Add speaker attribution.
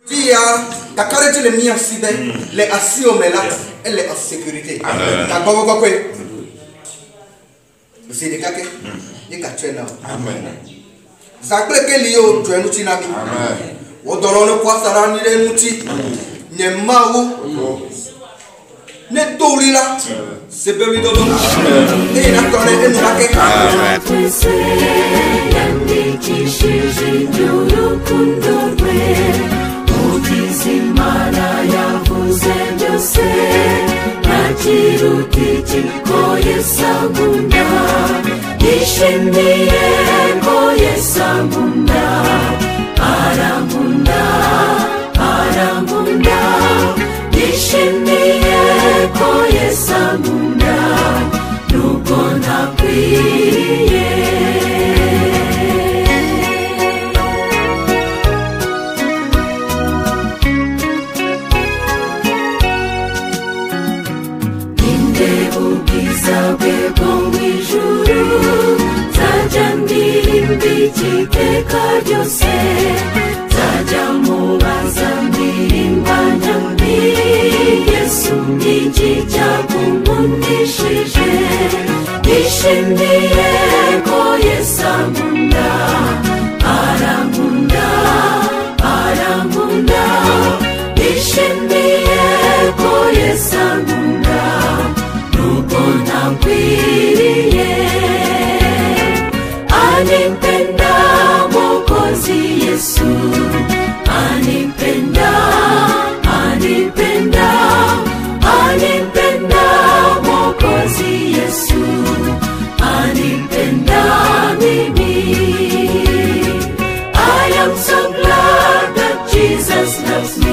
Speaker 1: Dia takarete le mia sibe le asio mela elle en sécurité. Ta gogo quoi. Vous de kake ni ka twena. Amen. Zakle ke liyo twenu ti nabi. Amen. Odolono kwa sarani le nuti. Nyemawu. Ne dolila. Se bebi dolo. E na tole e no kake. Amen. Simana ya kuzendose nachiruti chikoye samunda ishimiye koye samunda aramunda aramunda ishimiye koye samunda nukona kwiye Chikeka jose tajamu bazambirimba nyambi Yesu nijicha kumundishije ishimiye koye samunda aramunda aramunda ishimiye koye samunda nukona kwiriye Anipenda Mwokozi Yesu, anipenda, anipenda, anipenda Mwokozi Yesu, anipenda mimi. I am so glad that Jesus loves me.